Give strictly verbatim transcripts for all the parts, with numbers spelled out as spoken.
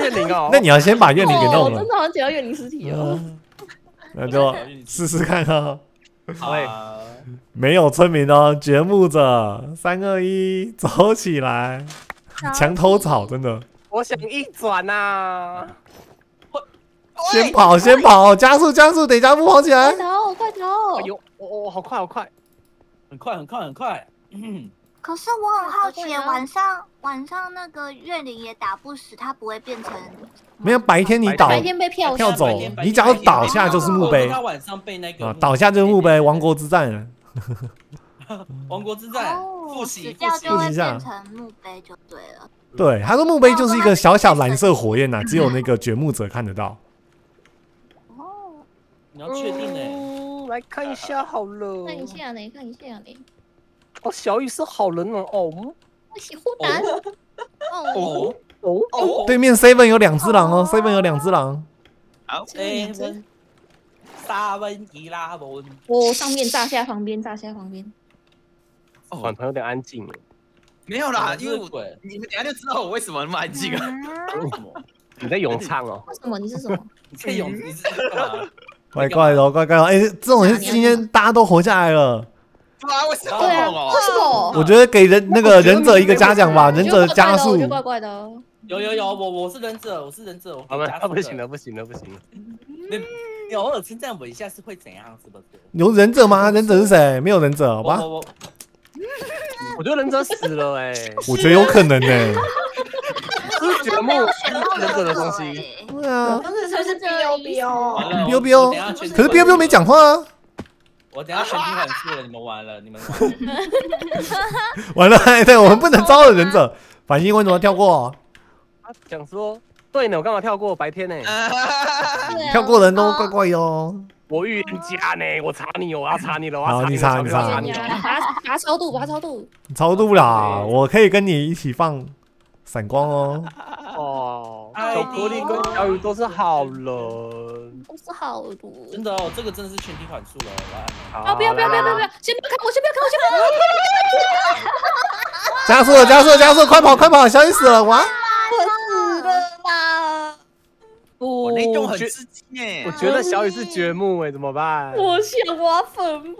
怨灵哦。 那你要先把怨灵给弄了。 真的好像捡到怨灵尸体哦。 那就试试看啊。 好， 没有村民哦，掘墓者，三二一，走起来！墙头草，真的。 我想一转呐。 先跑，先跑，加速，加速，等加速跑起来！ 快逃，快逃！ 哎呦，哦哦，好快，好快， 很快，很快，很快。 可是我很好奇，晚上晚上那个怨灵也打不死，它不会变成？ 没有，白天你倒， 白天被票跳走，你只要倒下就是墓碑。 他晚上被那个啊，倒下就是墓碑，亡国之战。 亡国之战，复习， 死掉就会变成墓碑就对了。 对，他说墓碑就是一个小小蓝色火焰呐，只有那个掘墓者看得到。 哦， 你要确定呢？来看一下好了。 看一下呢，看一下呢。 哦，小雨是好人哦。哦， 我喜欢男。 哦哦哦，对面 seven 有两只狼哦 ，seven 有两只狼。 好 ，seven， 沙温伊拉文。 我上面炸下旁边，炸下旁边。 哦，晚上有点安静。 没有啦，因为我你们等下就知道我为什么那么安静了。 为什么？ 你在咏唱哦？ 为什么？你是什么？ 你在咏，你是干嘛？ 怪怪的，怪怪的。哎，这种是今天大家都活下来了。 对啊，为什么？ 对啊，为什么？ 我觉得给人那个忍者一个嘉奖吧，忍者加速。 我觉得怪怪的。 有有有，我我是忍者，我是忍者，我好了，不行了，不行了，不行了。 你你偶尔称赞我一下是会怎样？是不是？ 有忍者吗？忍者是谁？没有忍者，好吧？ 我我觉得忍者死了哎。 我觉得有可能呢。 是掘墓忍者的东西。 对啊。 当时就是标标， 标标，可是标标没讲话啊。 我等下全体喊输了，你们完了，你们完了。完了，对我们不能招惹忍者。反应为什么跳过？ 他讲说，对呢，我干嘛跳过白天呢？ 跳过人都怪怪哟。 我预言家呢，我查你，我要查你了，我好，你查你查。 拔拔超度，拔超度。 超度啦，我可以跟你一起放闪光哦。 哦，巧克力跟小雨都是好人， 都是好人。 真的哦，这个真的是全体缓速了。 啊！不要不要不要不要！先不要看我，先不要看我，先不要看我。加速了，加速了，加速！快跑，快跑！小雨死了，哇！ 我死了啦！ 我那栋很刺激耶。 我觉得小雨是掘墓哎，怎么办？ 我想挖坟墓。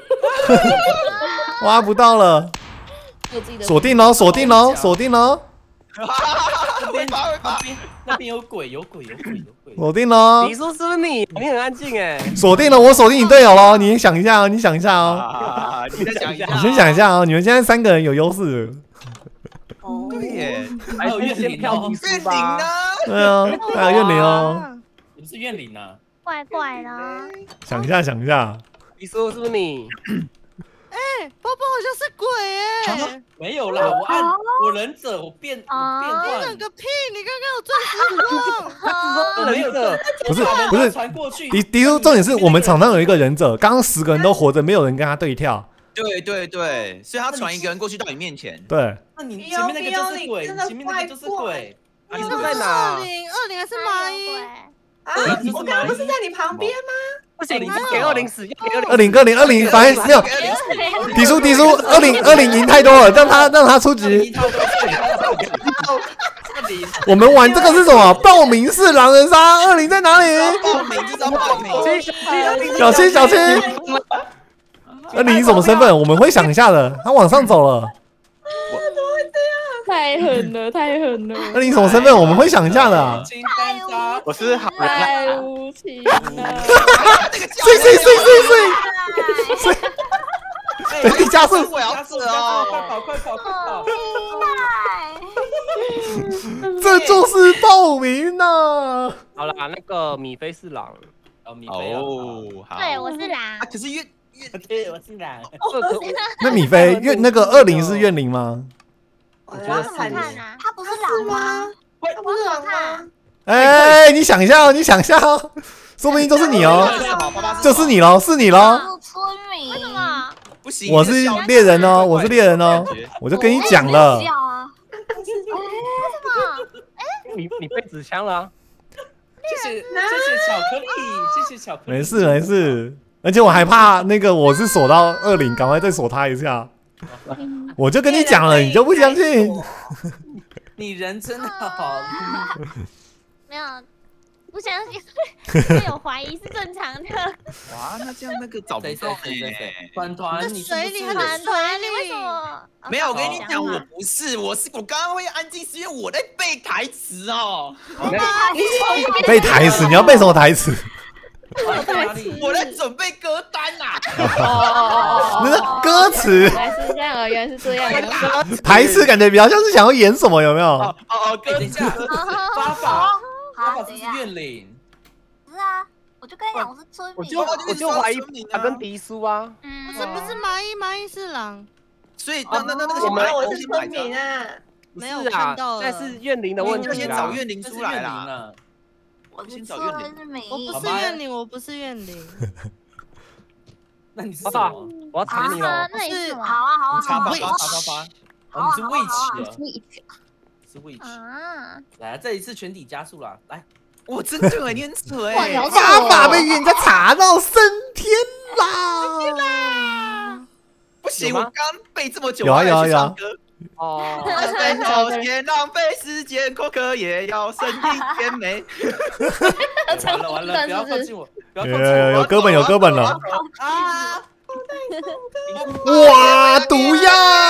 挖不到了。锁定喽，锁定喽，锁定喽。 那边那边那边有鬼，有鬼，有鬼，有鬼。 锁定喽。 你说是不是你？你很安静哎。 锁定了，我锁定你队友喽。你想一下哦，你想一下哦。你再想一下。 你先想一下哦，你们现在三个人有优势。 哦，对耶。 还有怨灵哦， 怨灵呢？ 对啊，还有怨灵哦。 你们是怨灵啊？ 怪怪的。 想一下，想一下。 你说是不是你？ 哎，包包好像是鬼哎！ 没有啦，我按我忍者，我变我变换。 你忍个屁！你刚刚有钻石光。 没有的， 不是不是传过去。 迪迪叔，重点是我们场上有一个忍者，刚刚十个人都活着，没有人跟他对跳。 对对对，所以他传一个人过去到你面前。 对。 那你前面那个就是鬼，前面那个就是鬼。 你是在哪？ 二零二零还是蚂蚁？ 啊！ 我刚刚不是在你旁边吗？ 不行，你给二零死， 二零二零二零，反正没有。迪叔迪叔，二零二零赢太多了，让他让他出局。我们玩这个是什么？报名式狼人杀，二零在哪里？ 报名就叫报名。 小七小七，二零什么身份？我们会想一下的。他往上走了。 太狠了，太狠了！ 那你什么身份？我们会想一下的。 我是好人。 太无情了！ 睡睡睡睡睡睡！等你加速！ 我要死哦！ 快跑快跑快跑！ 这就是报名呐！ 好啦，那个米菲是狼。 哦，米菲哦， 好。 对，我是狼。 啊，可是怨怨， 对，我是狼。 那米菲怨那个恶灵是怨灵吗？ 我怎么看啊？他不是狼吗？ 他不是狼吗？ 哎，你想一下哦，你想一下哦，说不定就是你哦，就是你喽，是你喽。 村民？为什么？ 不行， 我是猎人哦，我是猎人哦，我就跟你讲了。 为什么？ 你你被纸枪了？ 谢谢谢谢巧克力，谢谢巧克力。 没事没事，而且我还怕那个我是锁到二零，赶快再锁他一下。我就跟你讲了，你就不相信。 你人真的好。 没有，不相信，会有怀疑是正常的。 哇，那这样那个找不谁到谁谁谁谁？ 哎。 团团，你是不水里是还在水你为里什。么？ 没有，我跟你讲， 哦我不是，我是我刚刚会安静，是因为我在背台词哦。 背台词，你要背什么台词？ 在哪里？ 我在准备歌单呐。 那是歌词， 原来是这样啊，原来是这样啊。 台词感觉比较像是想要演什么，有没有？ 哦哦， 哎，等一下，发法，发好， 法是不是怎样？ 怨灵？ 是啊，我就跟你讲，我是村民。 我就我就怀疑他跟迪叔啊。 嗯， 不是不是蚂蚁，蚂蚁是狼。 所以那那那那个我们我我是村民啊。 没有是啊看到，了但是怨灵的问要先题啦。 找怨灵出来这是怨灵啦。 啊！ 我是先找怨灵村民。 我不是怨灵，我不是怨灵。 那你是发法什么？， 我要查你啊哦。 那你是什么好啊好啊你插发好啊发发发发， 哦，你是 witch 啊， 一起是 witch。 啊？ 来，这一次全体加速啦！来， 我真的很很扯哇， 哎你。好发法被人家查到升天啦！ 不行， 有吗我刚背这么久， 有啊我还有啊有啊去唱歌。 哦， 在朝前浪费时间，口渴也要声音甜美。 完了完了，不要靠近我，不要靠有近我！ 有有歌本有歌本了。 啊！ 哇，毒药！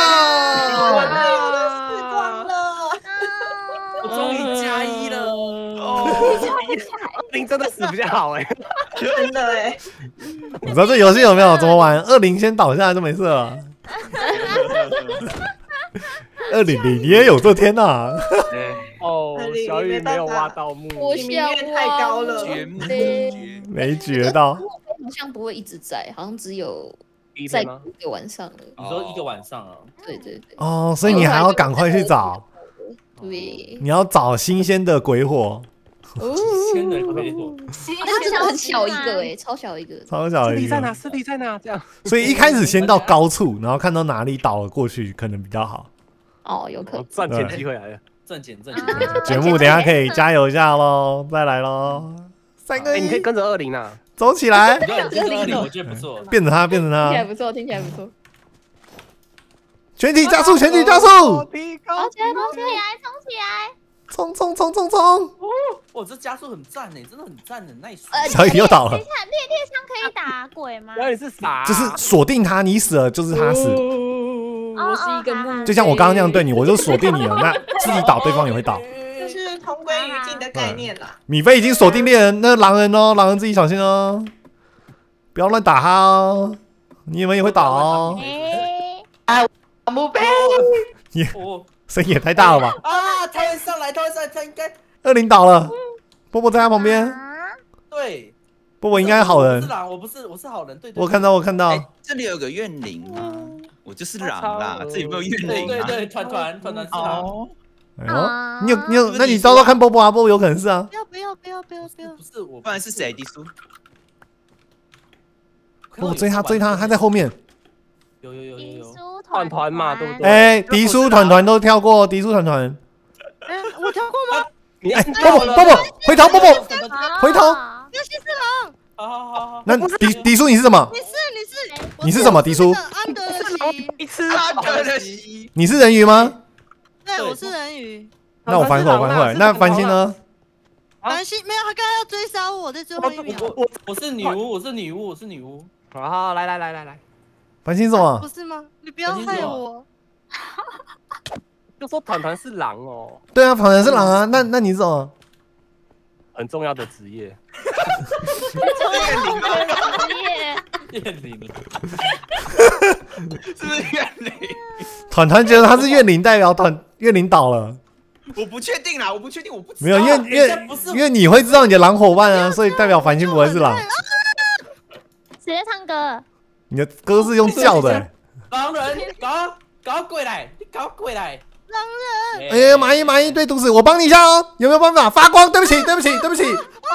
我终于加一了。 哦，零真的死比较好哎。 真的哎， 你知道这游戏有没有怎么玩？二零先倒下来就没事了。二零零你也有这天呐？ 哦，小雨没有挖到木。 我你命运太高了。 绝木对绝。 没觉到。 好像不会一直在，好像只有一在天吗？ 一个晚上了。 你说一个晚上啊？ 对对对哦，所以你还要赶快去找， 对。 你要找新鲜的鬼火， 哦， 千人鬼火， 那真的很小一个哎，超小一个。 超小的一尸体在哪？ 个。 尸体在哪？这样。 所以一开始先到高处，然后看到哪里倒了过去，可能比较好。 哦，有可哦能。 赚钱机会来了。 正减正啊减。 节目等一下可以加油一下喽，再来喽，三个哎，你可以一， 跟着二零啊。 走起来， 你看这个二零，我觉得不错。 变成他，变成他， 听起来不错，听起来不错。 全体加速，全体加速， 提高跑起来，跑冲起起来！ 来，冲起来！ 冲冲冲冲冲！ 哇，这加速很赞呢，真的很赞，很耐数。 小雨又倒了等一，下，猎猎枪可以打鬼吗？ 原来你是傻， 就是锁定他，你死了就是他死， 我是一个木， 就像我刚刚那样对你，我就锁定你了，那自己倒，对方也会倒。 就是同归于尽的概念啦。 米菲已经锁定猎人，那狼人哦，狼人自己小心哦，不要乱打他哦，你们也会倒哦， 哎， 墓碑， 哦声音也太大了吧？ 啊，他会上来，他会上来，他应该二零倒了，波波在他旁边， 啊对。 波波应该好人我是，狼，我不是，我是好人。对，对我看到我看到哎，，这里有个怨灵啊，我就是狼啦，这里有没有怨灵啊？ 对对对，团团团团是狼。 哦， 哎呦，你有你有，那你招招看波波啊，波波有可能是啊， 不要不要不要不要不要！ 不是我， 不然是谁？迪叔？ 波波追他追他，他在后面， 有有有有有。 迪叔团团嘛对不对哎，迪叔团团都跳过，迪叔团团， 哎，我跳过吗？ 你哎，波波波波回头波波，回头那西是狼， 好好好好。 那迪迪叔你是什么？ 你是你是你是什么迪叔？ 安德西， 一吃阿德的西， 你是人鱼吗？ 对，我是人鱼。 那我反悔，我反悔。那繁星？呢？ 凡西没有，他刚刚要追杀我，在最后一秒。 我我我是女巫，我是女巫，我是女巫。 好，来来来来来， 繁星什么不？是吗？你不要害我。 就说团团是狼哦， 对啊，反正是狼啊。那那你是什么？ 很重要的职业。 怨灵， 是不是怨灵？ 团团觉得他是怨灵，代表团怨灵倒了。 我不确定啦，我不确定，我不知道。 没有，因为因为因为你会知道你的狼伙伴啊，所以代表繁星不会是狼。 谁在唱歌？ 你的歌是用叫的、欸。 狼人，搞搞过来，你搞过来。 狼人， 哎呀，蚂蚁蚂蚁对毒死，我帮你一下哦，有没有办法发光？对不起，对不起，对不起。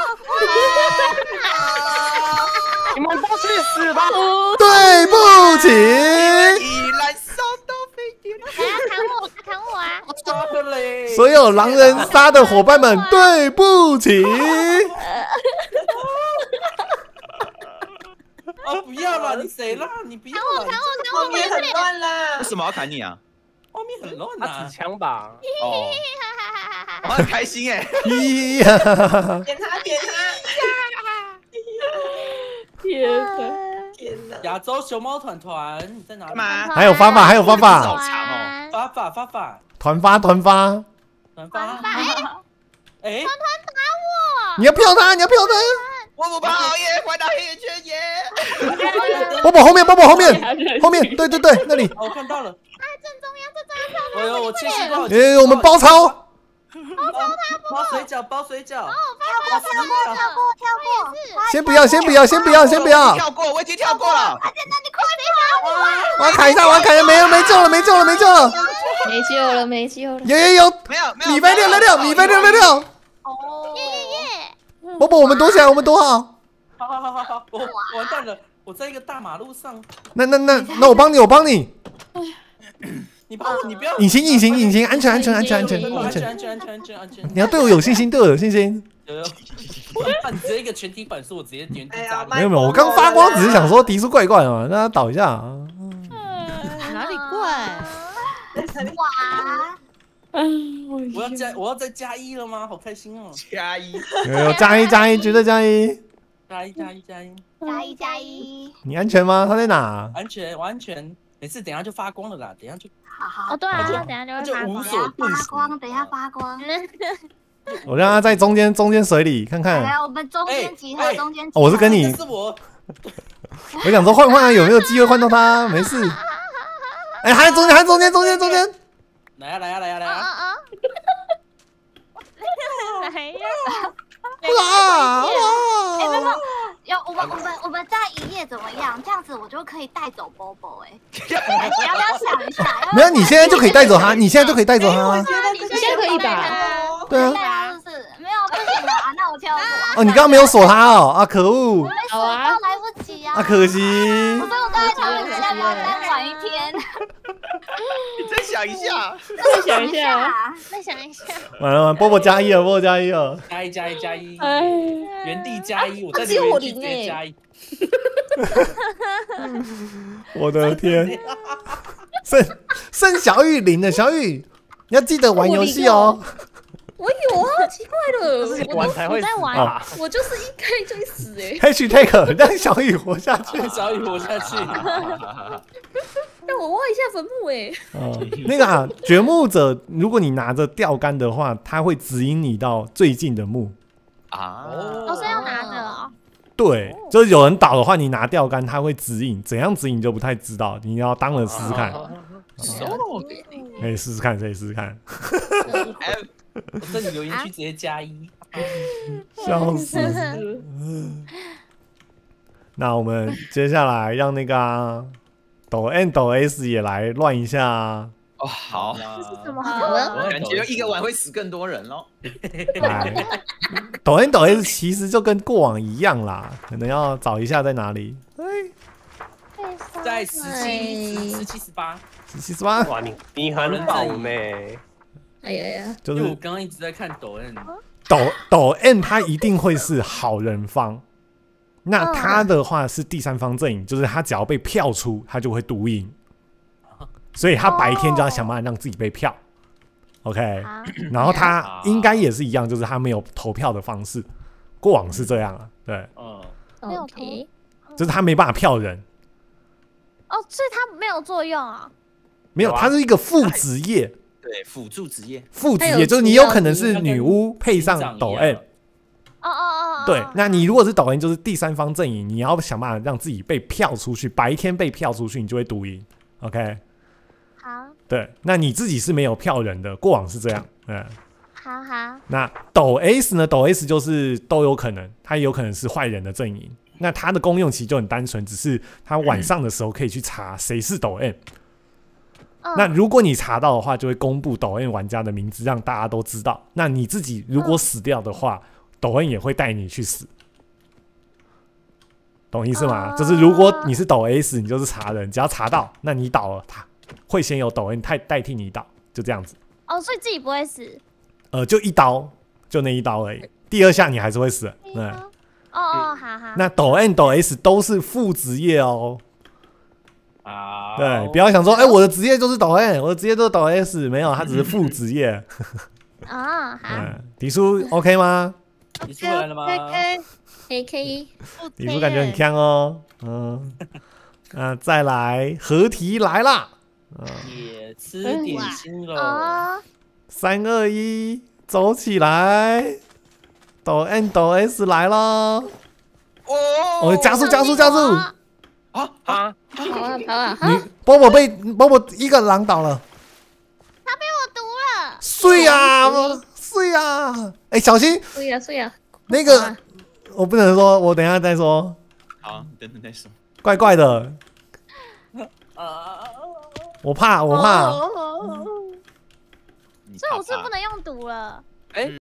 你们都去死吧！ 对不起。 已燃烧到飞碟。 谁要砍我？砍我啊！ 抓的嘞！ 所有狼人杀的伙伴们，对不起。 哦，不要了，你谁啦？你不要砍我！ 了砍，我！砍我！ 后面很乱啦为。什么要砍你啊？ 后面很乱他呐纸。枪吧？ 哦， 好很开心哎。 咦呀！ 点他点他！ 天哪！ 天哪！ 亚洲熊猫团团，你在哪里？ 干嘛？ 还有发法，还有发法， 好长哦。 发法发法， 团发团发， 团发。哎， 你要票他，你要票他。 我不怕熬夜，快打黑眼圈耶！ 波波后面，波波后面，后面，对对对，那里。 哦，我看到了。 哎，正中央，正中央漂亮！ 哎呦，我切西瓜。 诶，我们包抄。 包水饺，包水饺。 跳过跳过跳过跳过， 先不要，先不要，先不要，先不要。 跳过，我已经跳过了。 快点，那你快点我要砍一下，我要砍一下，没了，没救了，没救了，没救了。 没救了，没救了。 有有有， 没有没有。 米飞六六六，米飞六六六。 哦， 耶耶耶！ 波波，我们躲起来，我们躲好。 好好好好好，我完蛋了，我在一个大马路上。 那那那那我帮你，我帮你。 你不你不要。 隐形，隐形，隐形，安全，安全，安全，安全， 安安全。 全安全安全安全安全。 你要对我有信心，对我有信心。 有有。你直接一个全体反射，我直接原地炸你。 没有没有，我刚发光只是想说迪叔怪怪嘛，让他倒一下。 哪里怪？ 哇！ 我要加我要再加一了吗？好开心哦！ 加一， 有有加一加一，绝对加一。 加一加一加一。 加一加一， 你安全吗？他在哪？ 安全，我安全。没事，等下就发光了啦，等下就。 好好。 哦，对啊，等下就会发光。 就无所遁形。 发光，等一下发光。 我让他在中间中间水里看看。 来，我们中间集合，中间集合。 我是跟你。 是我。 我想说换换有没有机会换到他？没事。哎，还在中间，还在中间，中间，中间。 来呀来呀来呀来呀！ 来呀！ 哇哇！ 哎，没有，有我们我们我们在一页怎么样？这样子我就可以带走 Bobo 哎。你要不要想一下？ 没有，你现在就可以带走他，你现在就可以带走他。 你现在可以吧？ 对啊。 带他就是没有不行啊，那我跳过。 哦，你刚刚没有锁他哦，啊，可恶！ 好啊， 来不及啊。 啊，可惜。 所以我刚才想问大家要不要再玩一天？ 你再想一下， 再想一下， 再想一下。 完了完了，波波加一了，波波加一了。 加一加一加一， 哎， 原地加一，我在只有我原地直接加一。 我的天！剩剩小雨零了，小雨，你要记得玩游戏哦。 我有啊，奇怪了，我玩才会死在玩啊！ 我就是一开就会死哎。 Hashtag 让小雨活下去。 让小雨活下去。 让我挖一下坟墓哎。 哦，那个啊，掘墓者，如果你拿着钓竿的话，他会指引你到最近的墓。 啊， 都是要拿着哦。 对，就是有人倒的话，你拿钓竿，他会指引，怎样指引就不太知道，你要当了试试看。 手给你。 可以试试看，可以试试看。 哎， 我在你留言区直接加一。 笑死！那我们接下来让那个、啊、抖 N 抖 S 也来乱一下啊！ 哦，好， 这是什么？ 感觉一个碗会死更多人喽。 来，抖 N 抖 S 其实就跟过往一样啦，可能要找一下在哪里。 在十七、十七、十八、 十七、十八。 哇，你你很饱呢。 哎呀呀！ 就是因为我刚刚一直在看抖 N， 抖抖 N 他一定会是好人方，那他的话是第三方阵营，就是他只要被票出，他就会独赢，所以他白天就要想办法让自己被票。OK， 然后他应该也是一样，就是他没有投票的方式，过往是这样啊，对， 嗯， 没有 OK， 就是他没办法票人， 哦，所以它没有作用啊。 没有，他是一个副职业。 对，辅助职业， 副职业就是你有可能是女巫配上抖 N， 哦哦哦， 对，那你如果是抖 N 就是第三方阵营，你要想办法让自己被票出去，白天被票出去，你就会独赢 ，OK？ 好， 对，那你自己是没有票人的，过往是这样，嗯， 好好， 那抖 S 呢？抖 S 就是都有可能，它有可能是坏人的阵营，那它的功用其实就很单纯，只是它晚上的时候可以去查谁是抖 N。那如果你查到的话，就会公布抖 N 玩家的名字，让大家都知道。那你自己如果死掉的话，抖 N 也会带你去死，懂意思吗？就是如果你是抖 S， 你就是查人，只要查到，那你倒了，他会先有抖 N 代代替你倒，就这样子。 哦，所以自己不会死。 呃，就一刀，就那一刀而已。第二下你还是会死。对。 哦哦，好好。 那抖 N 抖 S 都是副职业哦。 啊， 对，不要想说，哎、欸，我的职业就是抖 N， 我的职业就是抖 S， 没有，他只是副职业。 啊，好， 嗯，迪叔 OK 吗？ 你出来了吗？ 可以可以。 迪叔感觉很强哦。嗯，啊，再来合体来啦！嗯， 也吃点心喽。 哦， 三二一，走起来！抖 N 抖 S 来喽！哦，加速加速加速！ 啊啊！ 跑啊跑啊！ 你波波被波波一个狼倒了， 他被我毒了。 碎呀碎呀！哎，小心睡呀睡呀！ 那个，我不能说，我等一下再说。 好，等等再说。 怪怪的， 啊！ 我怕我怕。 你所以我是怕怕不能用毒了。